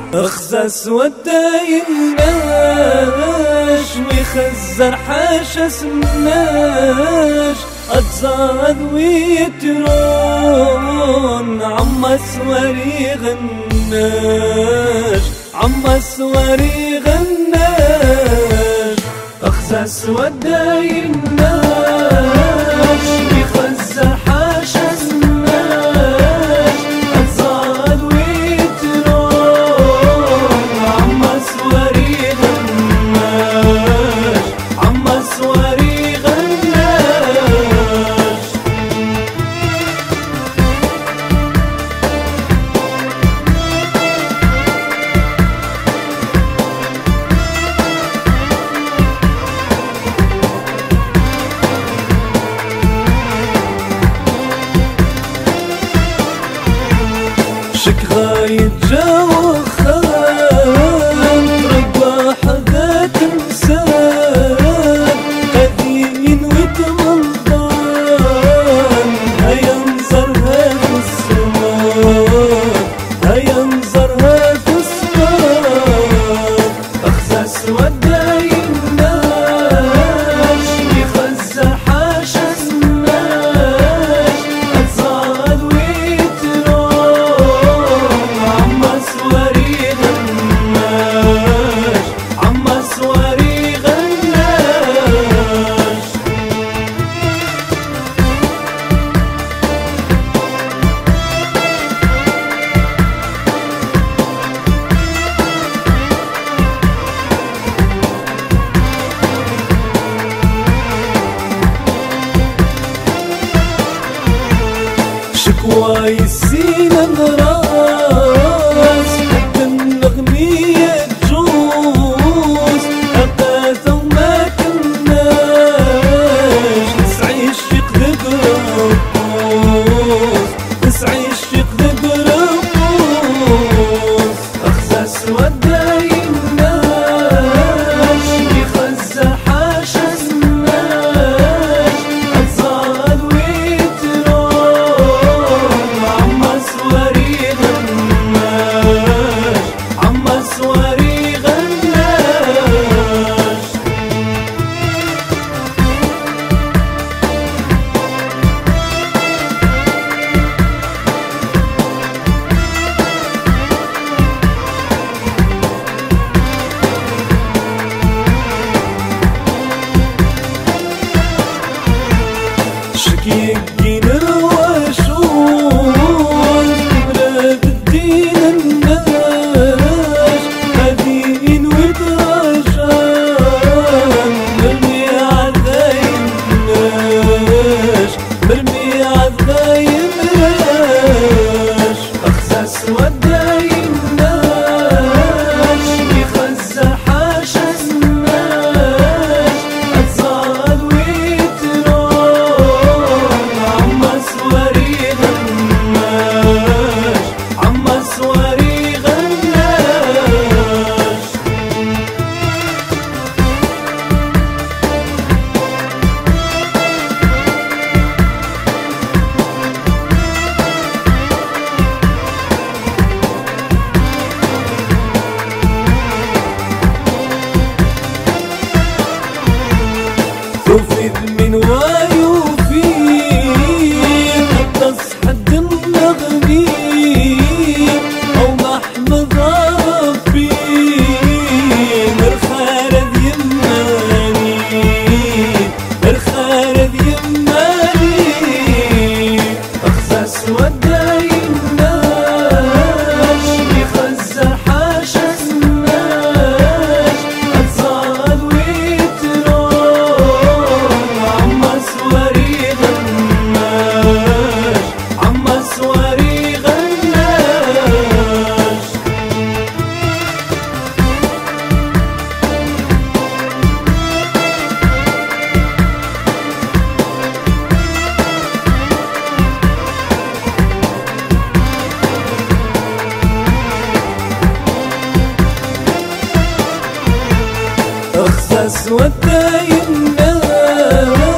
اخزس وداي الناش ويخزر حاشا سمناش أتزاد ويترون عما سواري غناش عما سواري غناش اخزس وداي الناش ويخزر حاشا سمناش أتزاد ويترون عما سواري غناش عما سواري شك غاية جو خان رقبة حدا تنسان قديم وتمنضان هيا نزرها في السمان هيا نزرها في السمان اخزس وداي الناش يخزى حاشا سماش أتزاد شكوى يسينا نراس حتى النغمية تجوز أقاثة وما كناش نسعي الشيق ذبرقوز نسعي الشيق ذبرقوز أخزس وداي الناش يخزى حاشا سماش أتزاد شكيكين الوشوش بلاد الدين الناش هادين وترجان مرمي عالغايم ناش مرمي عالغايم ناش اخزس وداي الناش يخزى حاشا سماش أتزاد تفيد من ويفيد تصحد النغمين أو محمد ربي الخالد يماني الخالد يماني أخزس وداي الناش يخزى حاشا سماش أتزاد ويترون عما سواري غناش عما سواري غناش اخزس وداي الناش